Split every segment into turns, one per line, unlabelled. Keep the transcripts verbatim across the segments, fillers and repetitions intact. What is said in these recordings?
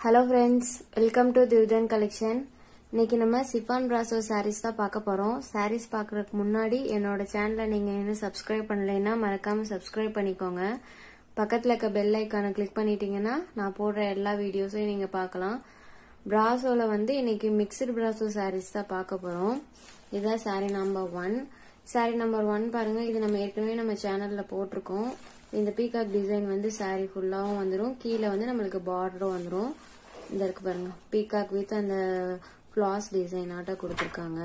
Hello friends, welcome to Divdan collection. இன்னைக்கு நம்ம chiffon brasso sarees தான் பார்க்க போறோம். sarees பார்க்கறதுக்கு முன்னாடி என்னோட சேனலை நீங்க இன்னும் subscribe பண்ணலைன்னா மறக்காம subscribe பண்ணிக்கோங்க. பக்கத்துல இருக்க bell icon-ஐ click பண்ணிட்டீங்கன்னா நான் போடுற எல்லா வீடியோஸையும் நீங்க பார்க்கலாம். பிராசோல வந்து இன்னைக்கு mixed பிராசோ sarees தான் பார்க்க போறோம். இதுதான் saree number one. saree number one பாருங்க, இது நம்ம ஏற்கனவே நம்ம சேனல்ல போட்டிருக்கோம். இந்த பீகாக் டிசைன் வந்து saree ஃபுல்லாவும் வந்துரும். கீழ வந்து நமக்கு பார்டரும் வந்துரும். இந்த இருக்கு பாருங்க, பீகாக் வித் அந்த ஃப்ளாஸ் டிசைன் ஆட்ட கொடுத்திருக்காங்க.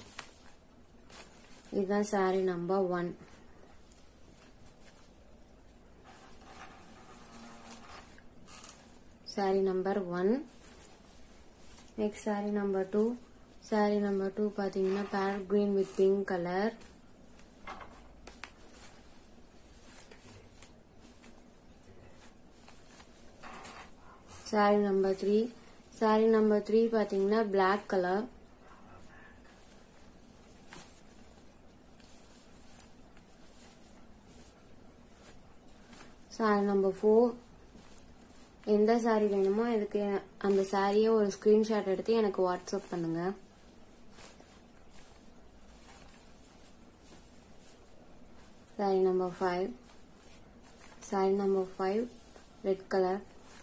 இதுதான் saree number one. saree number one. next saree number two. saree number two பாத்தீங்கன்னா parrot green with pink color. saree number three. saree number three பாத்தீங்கன்னா black color. saree number four. எந்த saree வேணுமோ இதுக்கு அந்த சாரியை ஒரு ஸ்கிரீன்ஷாட் எடுத்து எனக்கு வாட்ஸ்அப் பண்ணுங்க. saree number five. saree number five red color.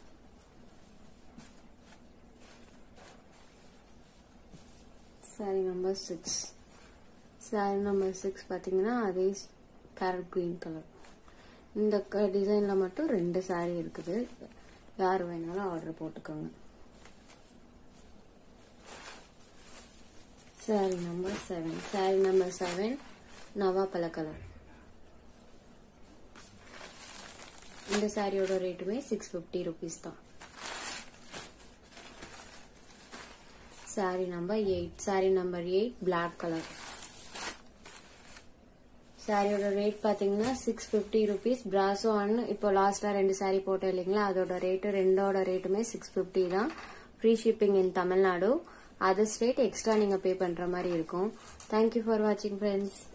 saree number six. saree number six பாத்தீங்கன்னா அதே parrot green color. இந்த டிசைன்ல மட்டும் ரெண்டு saree இருக்குது. யார் வேணாலும் ஆர்டர் போட்டுக்கோங்க. saree number seven. saree number seven நவாப்பழ கலர். இந்த சாரியோட ரேட்டுமே சிக்ஸ் பிப்டி ருபீஸ் தான். saree number eight. saree number eight black color. சாரியோட ரேட் பாத்தீங்கன்னா சிக்ஸ் பிப்டி ருபீஸ். பிராசோ அண்ட் இப்போ லாஸ்டா ரெண்டு சாரி போட்டோம் இல்லைங்களா, அதோட ரேட்டு ரெண்டோட ரேட்டுமே சிக்ஸ் பிப்டி தான். Free shipping in Tamil Nadu. Other state extra நீங்க பே பண்ற மாதிரி இருக்கும். தேங்க்யூ ஃபார் வாட்சிங் ஃப்ரெண்ட்ஸ்.